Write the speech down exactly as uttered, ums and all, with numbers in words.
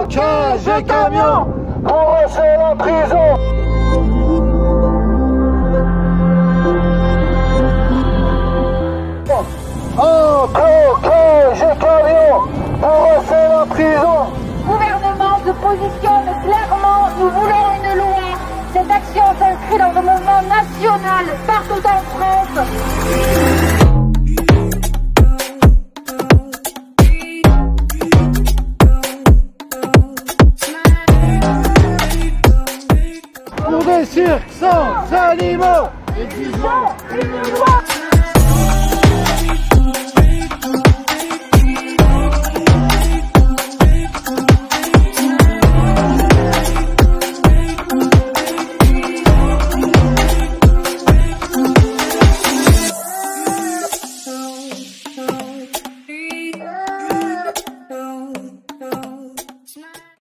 Blocage des camions pour refaire la prison. Oh, blocage des camions pour refaire la prison. Le gouvernement se positionne clairement, nous voulons une loi. Cette action s'inscrit dans un mouvement national partout en France.